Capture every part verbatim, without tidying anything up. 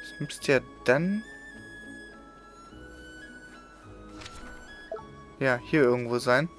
Das müsste ja dann... Ja, hier irgendwo sein.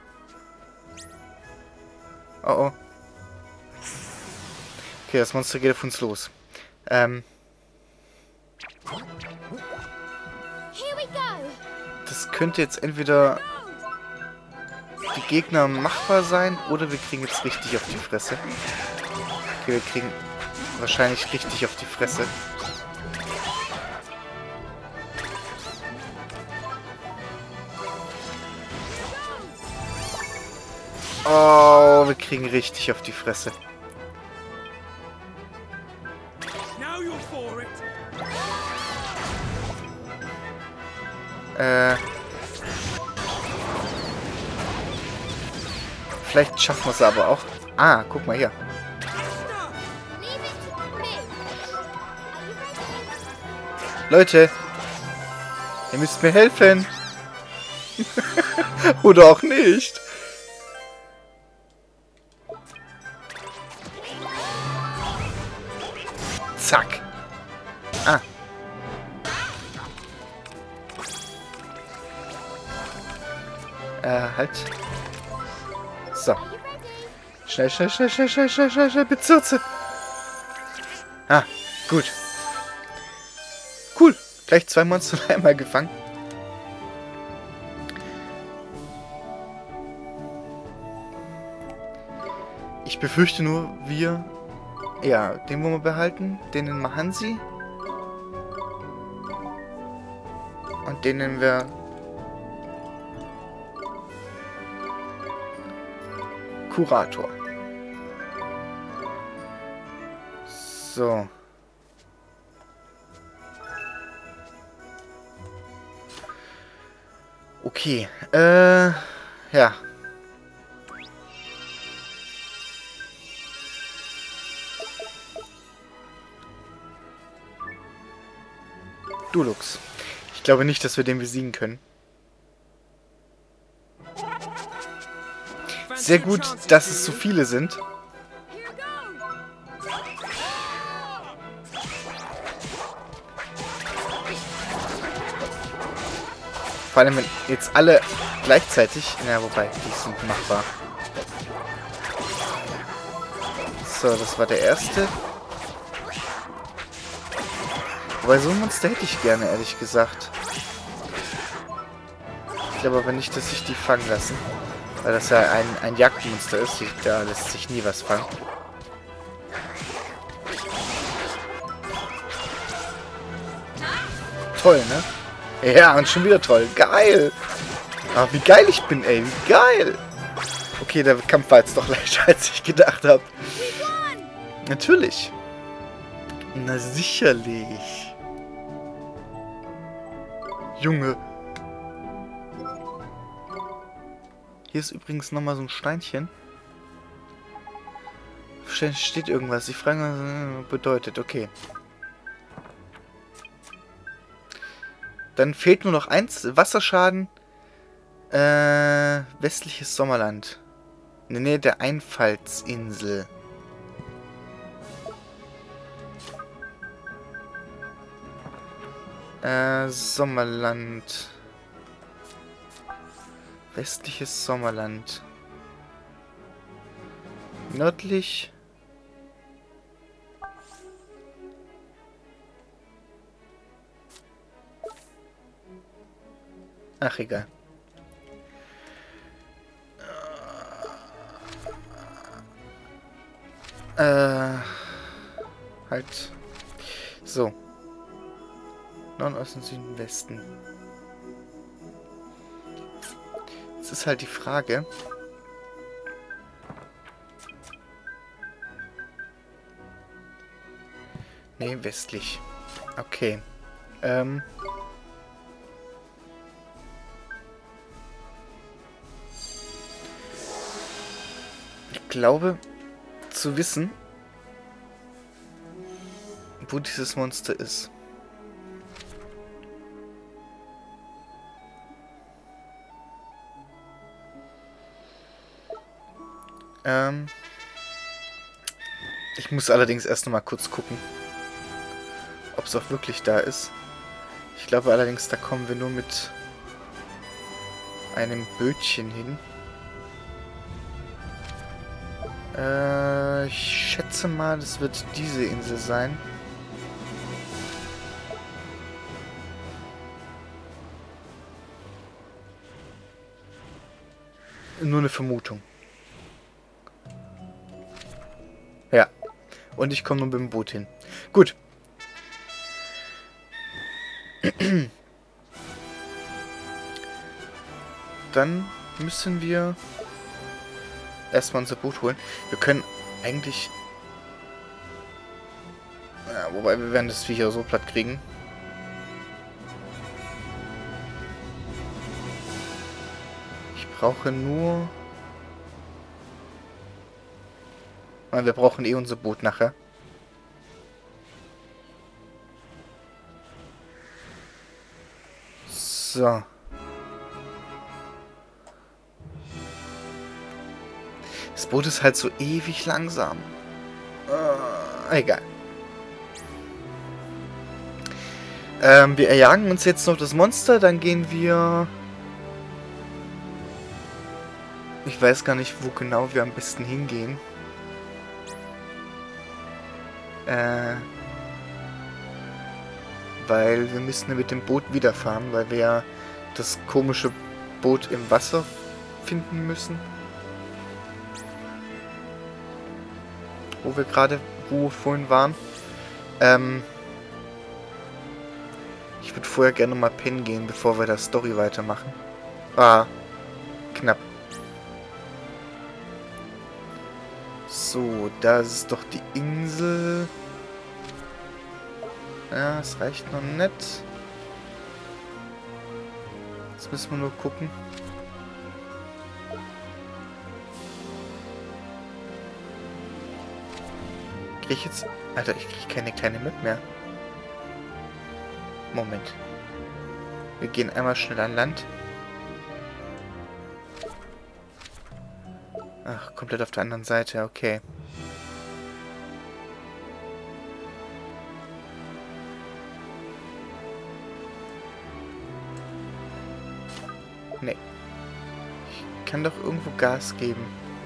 Oh oh. Okay, das Monster geht auf uns los. Ähm... Das könnte jetzt entweder die Gegner machbar sein oder wir kriegen jetzt richtig auf die Fresse. Okay, wir kriegen wahrscheinlich richtig auf die Fresse. Oh, wir kriegen richtig auf die Fresse. Äh... Vielleicht schaffen wir es aber auch. Ah, guck mal hier. Leute, ihr müsst mir helfen. Oder auch nicht. Zack. Ah. Äh, halt. So. Schnell, schnell, schnell, schnell, schnell, schnell, schnell, schnell, Bezirze. Ah, gut. Cool. Gleich zwei Monster einmal gefangen. Ich befürchte nur, wir... Ja, den wollen wir behalten. Den nennen wir Hansi. Und den nennen wir... Kurator. So. Okay. Äh, ja. Dulux. Ich glaube nicht, dass wir den besiegen können. Sehr gut, dass es so viele sind. Vor allem, wenn jetzt alle gleichzeitig... Ja, wobei, die sind machbar. So, das war der erste. Wobei, so ein Monster hätte ich gerne, ehrlich gesagt. Ich glaube aber nicht, dass sich die fangen lassen. Weil das ja ein, ein Jagdmonster ist. Da lässt sich nie was fangen. Toll, ne? Ja, und schon wieder toll. Geil! Ah, wie geil ich bin, ey. Wie geil! Okay, der Kampf war jetzt doch leichter, als ich gedacht habe. Natürlich. Na sicherlich. Junge. Hier ist übrigens nochmal so ein Steinchen. Steht irgendwas. Ich frage, was bedeutet. Okay. Dann fehlt nur noch eins. Wasserschaden. Äh, westliches Sommerland. In der Nähe der Einfallsinsel. Äh, Sommerland. Westliches Sommerland. Nördlich. Ach, egal. Äh. Halt. So. Norden, Osten, Süden, Westen. Jetzt ist halt die Frage. Nee, westlich. Okay. Ähm. Ich glaube, zu wissen, wo dieses Monster ist. Ähm. Ich muss allerdings erst noch mal kurz gucken, ob ob es auch wirklich da ist. Ich glaube allerdings, da kommen wir nur mit einem Bötchen hin. Äh, ich schätze mal, das wird diese Insel sein. Nur eine Vermutung. Ja. Und ich komme nur mit dem Boot hin. Gut. Dann müssen wir erstmal unser Boot holen. Wir können eigentlich... Ja, wobei wir werden das Viech auch so platt kriegen. Ich brauche nur... Ah, wir brauchen eh unser Boot nachher. So. Das Boot ist halt so ewig langsam. Äh, egal. Ähm, wir erjagen uns jetzt noch das Monster, dann gehen wir... Ich weiß gar nicht, wo genau wir am besten hingehen. Äh... Weil wir müssen mit dem Boot wiederfahren, weil wir ja das komische Boot im Wasser finden müssen. Wo wir gerade, wo wir vorhin waren. Ähm, ich würde vorher gerne mal pennen gehen, bevor wir das Story weitermachen. Ah, knapp. So, da ist doch die Insel. Ja, es reicht noch nicht. Jetzt müssen wir nur gucken. Krieg ich jetzt... Alter, ich krieg keine kleine Map mehr. Moment. Wir gehen einmal schnell an Land. Ach, komplett auf der anderen Seite, okay. Nee. Ich kann doch irgendwo Gas geben.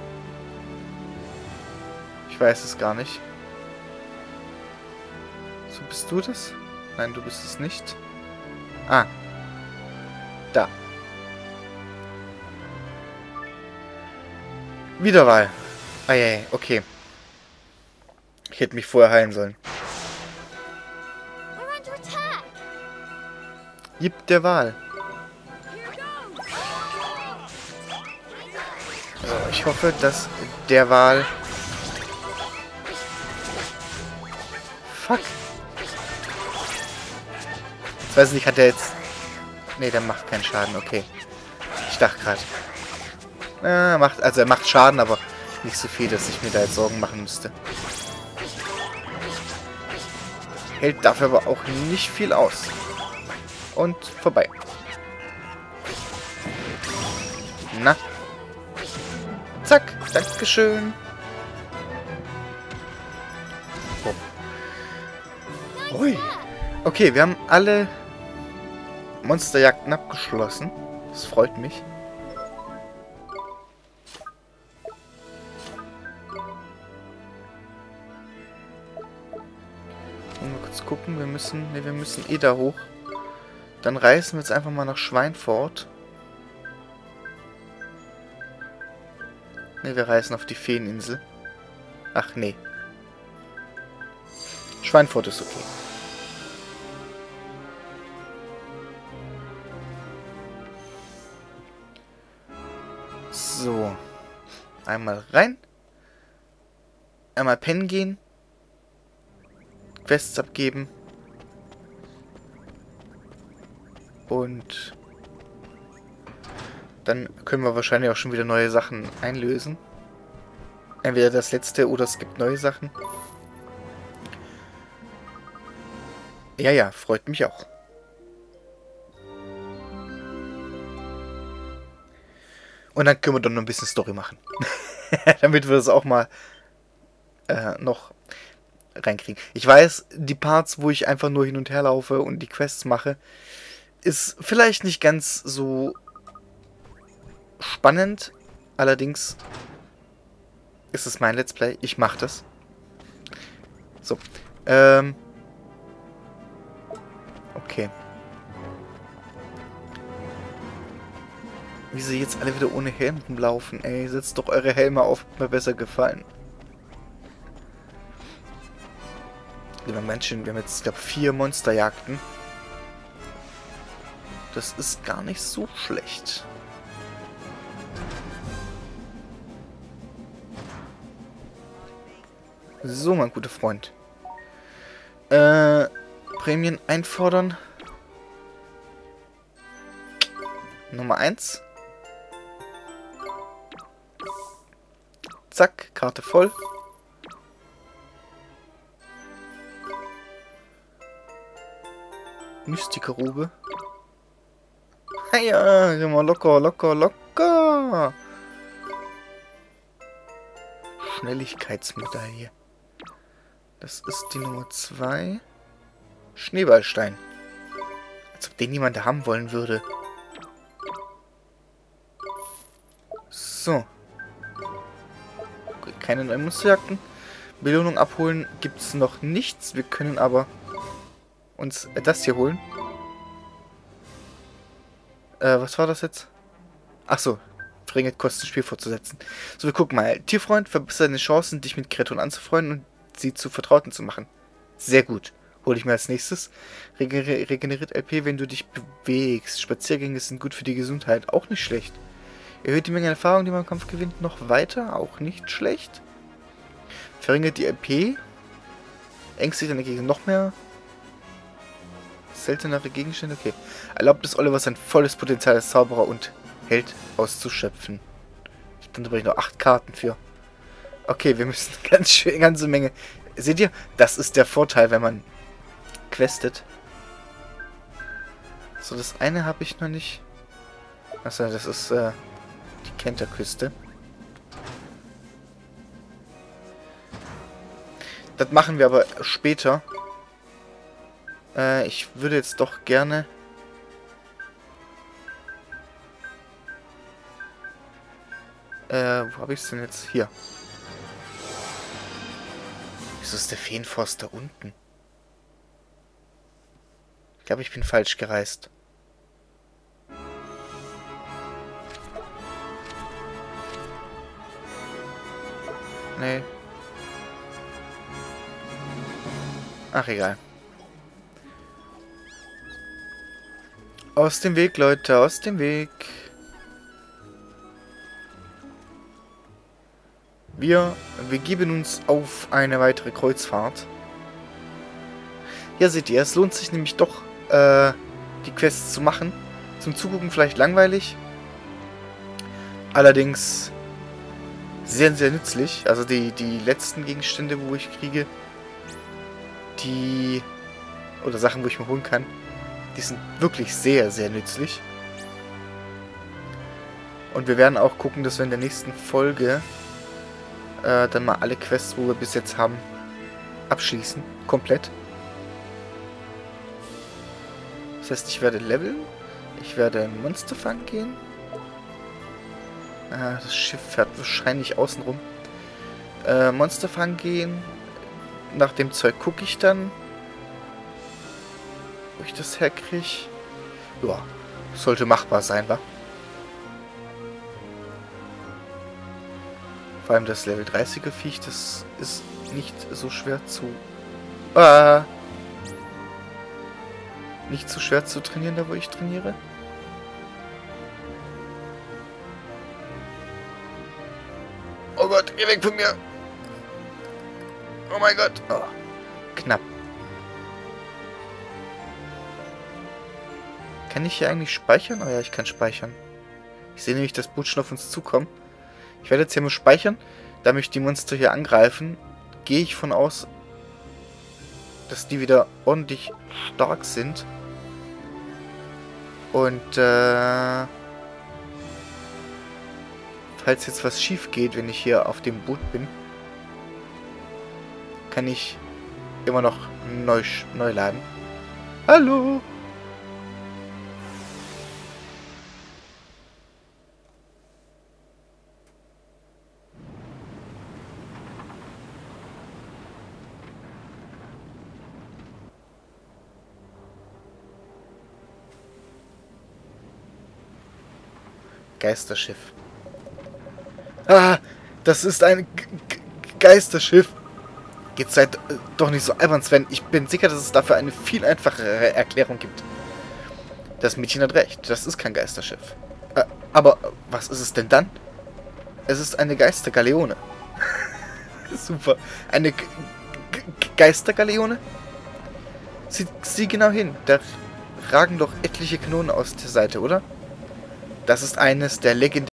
Ich weiß es gar nicht. So, bist du das? Nein, du bist es nicht. Ah. Da. Wiederwahl. Eieiei, okay. Ich hätte mich vorher heilen sollen. Gib der Wahl. So, ich hoffe, dass der Wahl... Fuck. Ich weiß nicht, hat der jetzt... Ne, der macht keinen Schaden, okay. Ich dachte gerade. Ah, macht, also er macht Schaden, aber nicht so viel, dass ich mir da jetzt Sorgen machen müsste. Hält dafür aber auch nicht viel aus. Und vorbei. Na. Zack, dankeschön. Oh. Ui. Okay, wir haben alle Monsterjagden abgeschlossen. Das freut mich. Mal kurz gucken, wir müssen, ne, wir müssen eh da hoch. Dann reisen wir jetzt einfach mal nach Schweinfurt. Ne, wir reisen auf die Feeninsel. Ach nee. Schweinfurt ist okay. So. Einmal rein. Einmal pennen gehen. Quests abgeben. Und dann können wir wahrscheinlich auch schon wieder neue Sachen einlösen. Entweder das letzte oder es gibt neue Sachen. Ja, ja, freut mich auch. Und dann können wir dann noch ein bisschen Story machen. Damit wir das auch mal äh, noch... reinkriegen. Ich weiß, die Parts, wo ich einfach nur hin und her laufe und die Quests mache, ist vielleicht nicht ganz so spannend. Allerdings ist es mein Let's Play. Ich mache das. So. Ähm. Okay. Wie sie jetzt alle wieder ohne Helm rumlaufen, ey. Setzt doch eure Helme auf, hat mir besser gefallen. Lieber Menschen, wir haben jetzt, glaube ich, vier Monsterjagden. Das ist gar nicht so schlecht. So, mein guter Freund. Äh, Prämien einfordern. Nummer eins. Zack, Karte voll. Mystikerrobe. Ja, immer locker, locker, locker. Schnelligkeitsmedaille. Das ist die Nummer zwei. Schneeballstein. Als ob den jemand haben wollen würde. So. Okay, keine neuen Monsterjagden. Belohnung abholen gibt es noch nichts. Wir können aber uns das hier holen. Äh, was war das jetzt? Achso. Verringert Kosten, Spiel fortzusetzen. So, wir gucken mal. Tierfreund verbessert deine Chancen, dich mit Kreaturen anzufreunden und sie zu Vertrauten zu machen. Sehr gut. Hole ich mir als nächstes. Regener regeneriert L P, wenn du dich bewegst. Spaziergänge sind gut für die Gesundheit. Auch nicht schlecht. Erhöht die Menge an Erfahrung, die man im Kampf gewinnt, noch weiter. Auch nicht schlecht. Verringert die L P. Ängstigt deine Gegner noch mehr. Seltenere Gegenstände. Okay. Erlaubt es Oliver sein volles Potenzial als Zauberer und Held auszuschöpfen. Dann brauche ich noch acht Karten für. Okay, wir müssen ganz schön, eine ganze Menge. Seht ihr? Das ist der Vorteil, wenn man questet. So, das eine habe ich noch nicht. Achso, das ist äh, die Kenterküste. Das machen wir aber später. Äh, ich würde jetzt doch gerne... Äh, wo habe ich es denn jetzt? Hier. Wieso ist der Feenforst da unten? Ich glaube, ich bin falsch gereist. Nee. Ach, egal. Aus dem Weg, Leute, aus dem Weg. Wir begeben uns auf eine weitere Kreuzfahrt. Ja, seht ihr, es lohnt sich nämlich doch, äh, die Quests zu machen. Zum Zugucken vielleicht langweilig. Allerdings sehr, sehr nützlich. Also die, die letzten Gegenstände, wo ich kriege, die... oder Sachen, wo ich mir holen kann, die sind wirklich sehr, sehr nützlich. Und wir werden auch gucken, dass wir in der nächsten Folge äh, dann mal alle Quests, wo wir bis jetzt haben, abschließen. Komplett. Das heißt, ich werde leveln. Ich werde in Monsterfang gehen. Ah, das Schiff fährt wahrscheinlich außen rum. Äh, Monsterfang gehen. Nach dem Zeug gucke ich dann, wo ich das herkriege. Ja, sollte machbar sein, wa? Vor allem das Level dreißiger Viech, das ist nicht so schwer zu... Ah, nicht so schwer zu trainieren, da wo ich trainiere. Oh Gott, geh weg von mir! Oh mein Gott! Oh, knapp. Kann ich hier eigentlich speichern? Oh ja, ich kann speichern. Ich sehe nämlich, dass Boot schon auf uns zukommen. Ich werde jetzt hier mal speichern. Da mich die Monster hier angreifen, gehe ich von aus, dass die wieder ordentlich stark sind. Und, äh... falls jetzt was schief geht, wenn ich hier auf dem Boot bin, kann ich immer noch neu, neu laden. Hallo! Geisterschiff. Ah, das ist ein G G Geisterschiff. Jetzt seid äh, doch nicht so albern, Sven. Ich bin sicher, dass es dafür eine viel einfachere Erklärung gibt. Das Mädchen hat recht. Das ist kein Geisterschiff. Äh, aber was ist es denn dann? Es ist eine Geistergaleone. Super. Eine G G Geistergaleone? Sieh, sieh genau hin. Da ragen doch etliche Kanonen aus der Seite, oder? Das ist eines der legendären